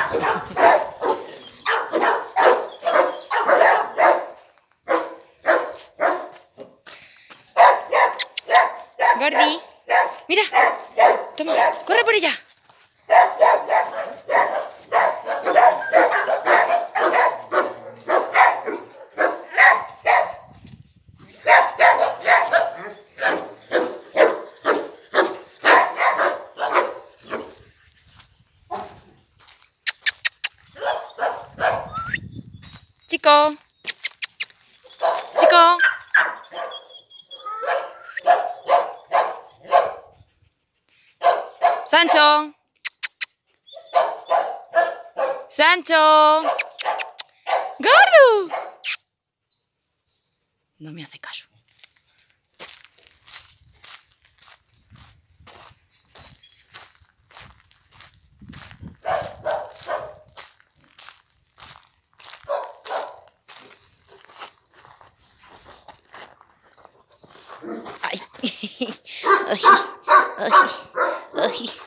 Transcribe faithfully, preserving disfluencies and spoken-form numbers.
Gordi, mira, toma, corre por ella. Chico, chico. Sancho, Sancho, Gordo. No me hace caso. Ay, ay, ay, ay.